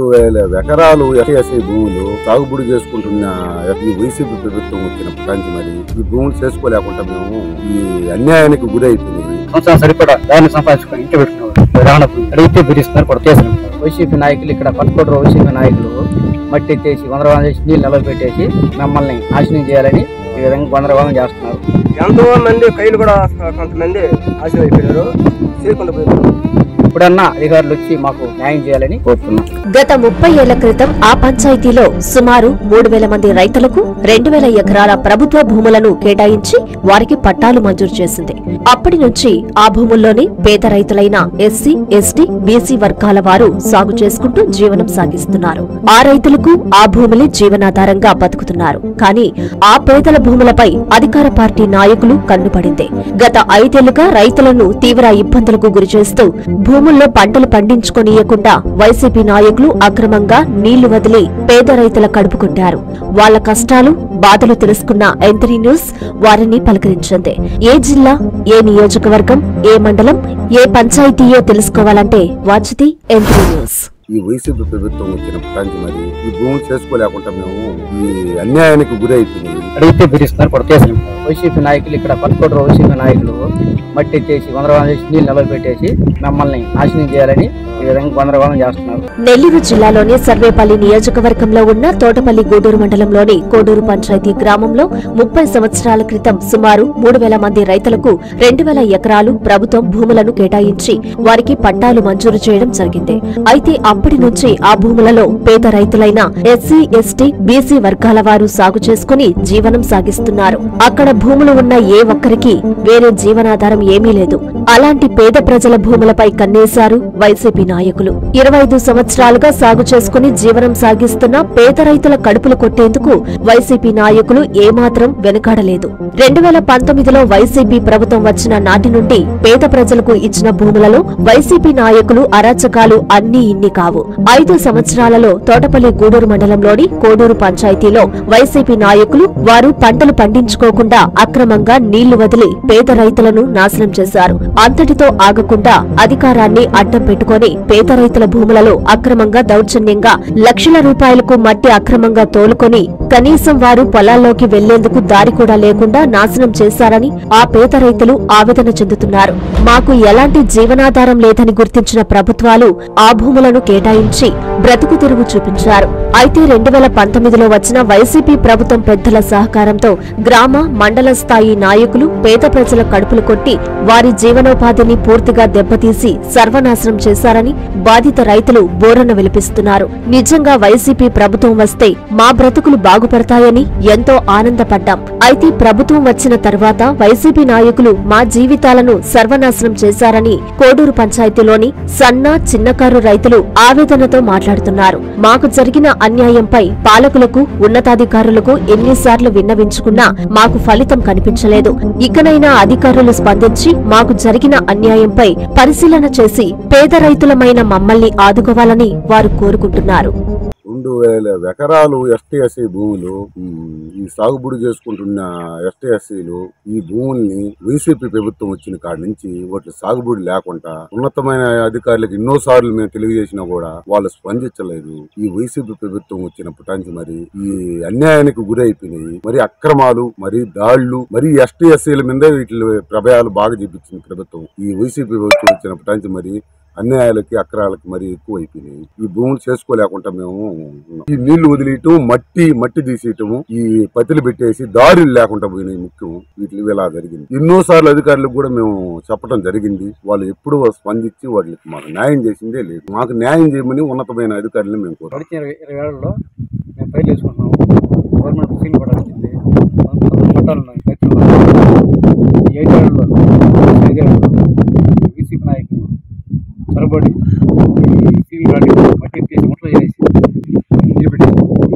2000 ఎకరాలు ఎస్సీ భూములు సాగుబడి చేసుకుంటున్న ఈ వైసీపీ ప్రభుత్వం వచ్చినప్పటి నుంచి మరి ఈ భూములు చేసుకోలేకుండా మేము ఈ అన్యాయానికి గురైపోయింది. సరిపడా దాన్ని సంపాదించుకొని ఇంటి పెట్టుకున్నారు. అడిగితే బిరిస్తున్నారు కొట్టేసారు. వైసీపీ నాయకులు ఇక్కడ పట్టుకోట వైసీపీ నాయకులు మట్టి ఎత్తేసి గందరగోళం చేసి నీళ్ళు నిలబెట్టేసి మమ్మల్ని నాశనం చేయాలని ఈ విధంగా గందరగోళం చేస్తున్నారు. ఎంతో మంది కైలు కూడా కొంతమంది నాశనం అయిపోయారు, చేయకుండా పోయారు. ఇప్పుడన్నా అధికారులు వచ్చి మాకు న్యాయం చేయాలని కోరుతున్నాం. గత 30 ఏళ్ల క్రితం ఆ పంచాయతీలో సుమారు 3000 మంది రైతులకు 2000 ఎకరాల ప్రభుత్వ భూములను కేటాయించి వారికి పట్టాలు మంజూరు చేసింది. అప్పటి నుంచి ఆ భూముల్లోని పేద రైతులైన ఎస్సీ, ఎస్టీ, బీసీ వర్గాల వారు సాగు చేసుకుంటూ జీవనం సాగిస్తున్నారు. ఆ రైతులకు ఆ భూములే జీవనాధారంగా బతుకుతున్నారు. కానీ ఆ పేదల భూములపై అధికార పార్టీ నాయకులు కన్నుపడింది. గత 5 ఏళ్లుగా రైతులను తీవ్ర ఇబ్బందులకు గురిచేస్తూ భూముల్లో పంటలు పండించుకోనీయకుండా వైసీపీ నాయకులు అక్రమంగా నీళ్లు వదిలి పేద రైతుల కడుపు కొట్టారు. వాళ్ల కష్టాలు, బాధలు తెలుసుకున్న ఎంత్రీ న్యూస్ వారిని పలకరించింది. ఏ జిల్లా, ఏ నియోజకవర్గం, ఏ మండలం, ఏ పంచాయతీయో తెలుసుకోవాలంటే వాచితి ఎంత్రీ న్యూస్. ఈ వైసీపీ ప్రభుత్వం వచ్చినప్పటి నుంచి మరి ఈ భూములు చేసుకోలేకుండా మేము ఈ అన్యాయానికి గురైపోయింది. అడిగితే బిరిస్తున్నారు కొట్టేసారు. వైసీపీ నాయకులు ఇక్కడ పట్టుకోట వైసీపీ నాయకులు మట్టి ఎత్తేసి గందరగోళం చేసి నీళ్ళు నిలబెట్టేసి మమ్మల్ని నాశనం చేయాలని ఈ విధంగా గందరగోళం చేస్తున్నారు. నెల్లూరు జిల్లాలోని సర్వేపల్లి నియోజకవర్గంలో ఉన్న తోటపల్లి గూడూరు మండలంలోని కోడూరు పంచాయతీ గ్రామంలో 30 సంవత్సరాల క్రితం సుమారు 3000 మంది రైతులకు 2000 ఎకరాలు ప్రభుత్వం భూములను కేటాయించి వారికి పట్టాలు మంజూరు చేయడం జరిగింది. అయితే అప్పటి నుంచి ఆ భూములలో పేద రైతులైన ఎస్సీ, ఎస్టీ, బీసీ వర్గాల వారు సాగు చేసుకుని జీవనం సాగిస్తున్నారు. అక్కడ భూములు ఉన్న ఏ ఒక్కరికి వేరే జీవనాధారం ఏమీ లేదు. అలాంటి పేద ప్రజల భూములపై కన్నేశారు వైసీపీ నాయకులు. 25 సంవత్సరాలుగా సాగు చేసుకుని జీవనం సాగిస్తున్న పేద రైతుల కడుపులు కొట్టేందుకు వైసీపీ నాయకులు ఏమాత్రం వెనుకాడలేదు. 2019లో వైసీపీ ప్రభుత్వం వచ్చిన నాటి నుండి పేద ప్రజలకు ఇచ్చిన భూములలో వైసీపీ నాయకులు అరాచకాలు అన్నీ ఇన్ని కావు. 5 సంవత్సరాలలో తోటపల్లి గూడూరు మండలంలోని కోడూరు పంచాయతీలో వైసీపీ నాయకులు వారు పంటలు పండించుకోకుండా అక్రమంగా నీళ్లు వదిలి పేద రైతులను నాశనం చేశారు. అంతటితో ఆగకుండా అధికారాన్ని అడ్డం పెట్టుకుని పేద రైతుల భూములలో అక్రమంగా దౌర్జన్యంగా లక్షల రూపాయలకు మట్టి అక్రమంగా తోలుకొని కనీసం వారు పొలాల్లోకి వెళ్లేందుకు దారి కూడా లేకుండా నాశనం చేశారని ఆ పేద రైతులు ఆవేదన చెందుతున్నారు. మాకు ఎలాంటి జీవనాధారం లేదని గుర్తించిన ప్రభుత్వాలు ఆ భూములను కేటాయించి బ్రతుకు తిరుగు చూపించారు. అయితే 2019లో వచ్చిన వైసీపీ ప్రభుత్వం పెద్దల సహకారంతో గ్రామ, మండల స్థాయి నాయకులు పేద ప్రజల కడుపులు కొట్టి వారి జీవనోపాధిని పూర్తిగా దెబ్బతీసి సర్వనాశనం చేశారని బాధిత రైతులు బోరన విలిపిస్తున్నారు. నిజంగా వైసీపీ ప్రభుత్వం వస్తే మా బ్రతుకులు బాగుపడతాయని ఎంతో ఆనందపడ్డాం. అయితే ప్రభుత్వం వచ్చిన తర్వాత వైసీపీ నాయకులు మా జీవితాలను సర్వనాశనం చేశారని కోడూరు పంచాయతీలోని సన్న, చిన్నకారు రైతులు ఆవేదనతో మాట్లాడుతున్నారు. మాకు జరిగిన అన్యాయంపై పాలకులకు, ఉన్నతాధికారులకు ఎన్నిసార్లు విన్నవించుకున్నా మాకు ఫలితం కనిపించలేదు. ఇకనైనా అధికారులు స్పందించి మాకు జరిగిన అన్యాయంపై పరిశీలన చేసి పేద రైతులమైన మమ్మల్ని ఆదుకోవాలని వారు కోరుకుంటున్నారు. 2000 ఎకరాలు ఎస్సీ భూములు ఈ సాగుబడి చేసుకుంటున్న ఎస్సీలు ఈ భూముల్ని వైసీపీ ప్రభుత్వం వచ్చిన కాడి నుంచి వాటి సాగుబడి లేకుండా ఉన్నతమైన అధికారులకు ఎన్నోసార్లు మేము తెలియజేసినా కూడా వాళ్ళు స్పందించలేదు. ఈ వైసీపీ ప్రభుత్వం వచ్చినప్పటి నుంచి మరి ఈ అన్యాయానికి గురైపోయినాయి. మరి అక్రమాలు, మరి దాళ్లు, మరి ఎస్సీల మీదే వీటి ప్రభావాలు బాగా చూపించింది ప్రభుత్వం. ఈ వైసీపీ ప్రభుత్వం వచ్చినప్పటి నుంచి మరి అన్యాయాలకి, అక్రాలకి మరి ఎక్కువ అయిపోయినాయి. ఈ భూములు చేసుకోలేకుండా మేము ఈ నీళ్లు వదిలేయటం, మట్టి తీసేయటము, ఈ పతిలు పెట్టేసి దారులు లేకుండా పోయినాయి. ముఖ్యం వీటి ఇలా జరిగింది. ఎన్నోసార్లు అధికారులకు కూడా మేము చెప్పడం జరిగింది. వాళ్ళు ఎప్పుడూ స్పందించి వాటికి మాకు న్యాయం చేసిందే లేదు. మాకు న్యాయం చేయమని ఉన్నతమైన అధికారులను మేము కోరుతున్నాం. 20 ఏళ్లలో మేము పైలు వేసుకున్నాము. గవర్నమెంట్ సీల్ కూడా వచ్చింది. పట్టాలు ఉన్నాయి. 8 ఏళ్లలో వైసీపీ నాయకులు సరబడి సీల్ కాడి మట్టి తీసి ముట్లో చేసి నిలబెట్టేసి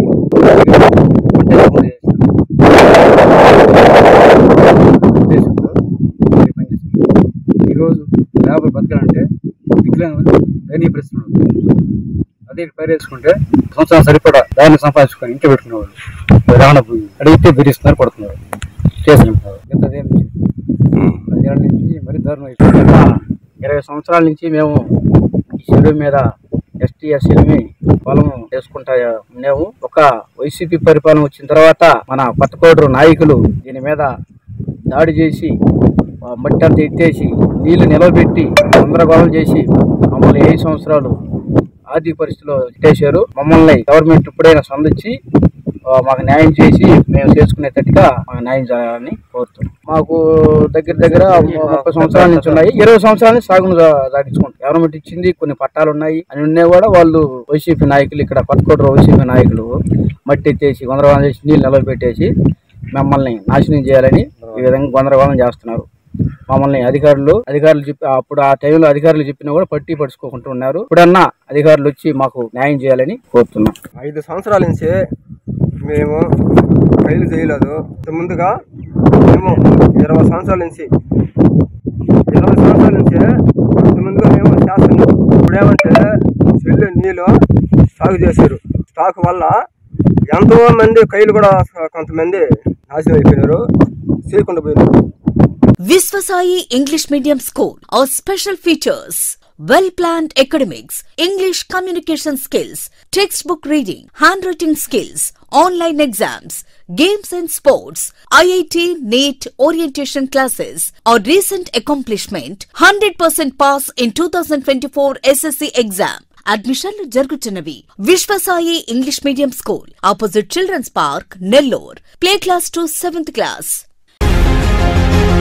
ఈరోజు లేబర్ బతకాలంటే దయనీయ పరిస్థితి ఉంటుంది. అదే పైరు వేసుకుంటే సంవత్సరం సరిపడా దాన్ని సంపాదించుకొని ఇంటి పెట్టుకునేవాళ్ళు రావణ అడిగితే బిరిస్తున్నారు, కొడుతున్నారు, చేసినారు. గత 10 ఏళ్ళ నుంచి మరి దారుణం అయిపోయింది. 20 సంవత్సరాల నుంచి మేము ఈ చెరువు మీద ఎస్టీ ఎస్సీలని పొలం చేసుకుంటా ఉన్నాము. ఒక వైసీపీ పరిపాలన వచ్చిన తర్వాత మన కొత్తకోటూరు నాయకులు దీని మీద దాడి చేసి మట్టి అంతా ఎత్తేసి నీళ్లు నిలవబెట్టి గందరగోళం చేసి మమ్మల్ని 5 సంవత్సరాలు ఆర్థిక పరిస్థితిలో పెట్టేశారు. మమ్మల్ని గవర్నమెంట్ ఇప్పుడైనా సంధించి మాకు న్యాయం చేసి మేము చేసుకునేటట్టుగా మాకు న్యాయం చేయాలని కోరుతున్నాం. మాకు దగ్గర 30 సంవత్సరాల నుంచి ఉన్నాయి. 20 సంవత్సరాల నుంచి సాగును సాగించుకుంటాం. గవర్నమెంట్ ఇచ్చింది కొన్ని పట్టాలు ఉన్నాయి అని ఉన్నాయి కూడా వాళ్ళు వైసీపీ నాయకులు ఇక్కడ కొత్తకోటూరు వైసీపీ నాయకులు మట్టి ఎత్తేసి గందరగోళం చేసి నీళ్ళు నిలబెట్టేసి మమ్మల్ని నాశనం చేయాలని ఈ విధంగా గందరగోళం చేస్తున్నారు. మమ్మల్ని అధికారులు చెప్పి అప్పుడు ఆ టైంలో అధికారులు చెప్పినా కూడా పట్టించుకోకుండా ఉన్నారు. ఇప్పుడన్నా అధికారులు వచ్చి మాకు న్యాయం చేయాలని కోరుతున్నాం. 5 సంవత్సరాల నుంచి మేము ఫైలు చేయలేదు. ముందుగా మేము 20 సంవత్సరాల నుంచి ముందుగా మేము చేస్తున్నాం. ఇప్పుడేమంటే చెల్లి నీళ్ళు సాగు చేశారు. స్టాక్ వల్ల ఎంతో మంది కైలు కూడా కొంతమంది నాశనం అయిపోయినారు, చేయకుండా పోయినారు. Viswasai English Medium School. Our special features: well-planned academics, English communication skills, textbook reading, handwriting skills, online exams, games and sports, IIT, NEET, orientation classes. Our recent accomplishment: 100% pass in 2024 SSC exam. అడ్మిషన్లు జరుగుతున్నవి. Vishwasai English medium school, opposite children's park, Nellore. Play class to 7th class.